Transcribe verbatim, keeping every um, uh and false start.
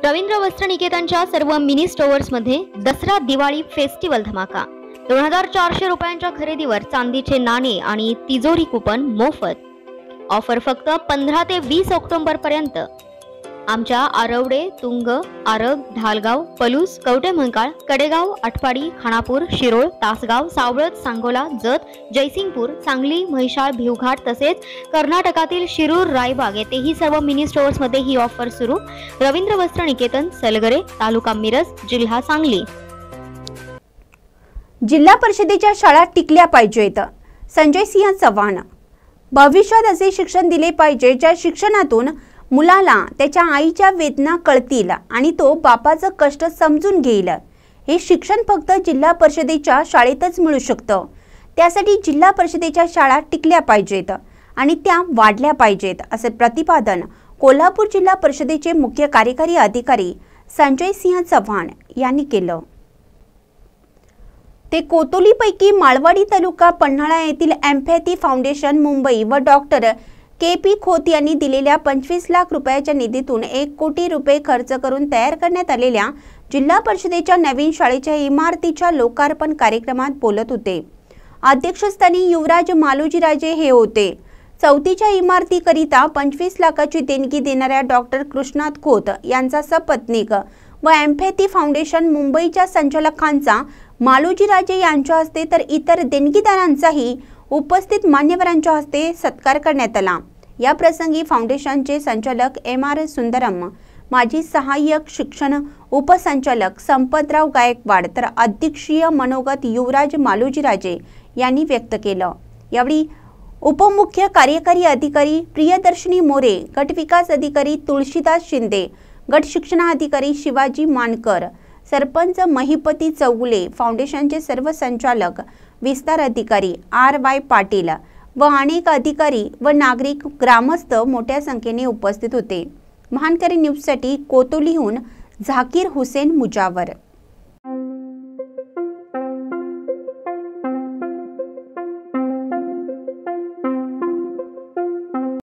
रवींद्र वस्त्र निकेतनच्या सर्व मिनी स्टोअर्समध्ये दसरा दिवाळी फेस्टिवल धमाका। दोन हजार चारशे रुपयांच्या खरेदीवर चांदीचे नाणे आणि तिजोरी कुपन मोफत। ऑफर फक्त पंधरा ते वीस ऑक्टोबर पर्यंत। आमच्या आरवडे, तुंग, आरग, ढालगाव, पलूस, कवठेमहांकाळ, कडेगाव, आटपाडी, खानापूर, शिरोळ, तासगाव, सावळत, सांगोला, जत, जयसिंगपूर, सांगली, म्हैसाळ, भिवघाट तसेच कर्नाटकातील शिरूर, रायबाग येथेही सर्व मिनी स्टोअर्स मध्ये ही ऑफर सुरू। रवींद्र वस्त्र निकेतन, सलगरे, तालुका मिरज, जिल्हा सांगली। जिल्हा परिषदेच्या शाळा टिकल्या पाहिजेत। संजय सिंह चव्हाण। भविष्यात असे शिक्षण दिले पाहिजे ज्या शिक्षणातून मुलाला त्याच्या आईच्या वेदना कळतील आणि तो बापाचं कष्ट समजून घेईल। हे शिक्षण फक्त जिल्हा परिषदेच्या शाळेतच मिळू शकतं। त्यासाठी जिल्हा परिषदेच्या शाळा टिकल्या पाहिजेत आणि त्या वाढल्या पाहिजेत असे प्रतिपादन कोल्हापूर जिल्हा परिषदेचे मुख्य कार्यकारी अधिकारी संजय सिंह चव्हाण यांनी केलं। ते कोतोलीपैकी माळवाडी तालुका पन्हाळा येथील एम्पॅथी फाउंडेशन मुंबई व डॉक्टर के पी खोत यांनी दिलेल्या पंचवीस लाख रुपयाच्या निधीतून एक कोटी रुपये खर्च करून तयार करण्यात आलेल्या जिल्हा परिषदेच्या नवीन शाळेच्या इमारतीच्या लोकार्पण कार्यक्रमात बोलत होते। अध्यक्षस्थानी युवराज मालोजीराजे हे होते। चौथीच्या इमारतीकरिता पंचवीस लाखाची देणगी देणाऱ्या डॉक्टर कृष्णात खोत यांचा सपत्नीक व एम्पॅथी फाउंडेशन मुंबईच्या संचालकांचा मालोजीराजे यांच्या हस्ते तर इतर देणगीदारांचाही उपस्थित मान्यवरांच्या हस्ते सत्कार करण्यात आला। या प्रसंगी फाउंडेशनचे संचालक एम आर सुंदरम, माजी सहाय्यक शिक्षण उपसंचालक संपतराव गायकवाड तर अध्यक्षीय मनोगत युवराज मालोजीराजे यांनी व्यक्त केलं। यावेळी उपमुख्य कार्यकारी अधिकारी प्रियदर्शनी मोरे, गट विकास अधिकारी तुळशीदास शिंदे, गट शिक्षणाधिकारी शिवाजी मानकर, सरपंच महिपती चौगुले, फाउंडेशनचे सर्व संचालक, विस्तार अधिकारी आर वाय पाटील व अनेक अधिकारी व नागरिक ग्रामस्थ मोठ्या संख्येने उपस्थित होते। महानकरी न्यूजसाठी कोतोलीहून झाकीर हुसेन मुजावर।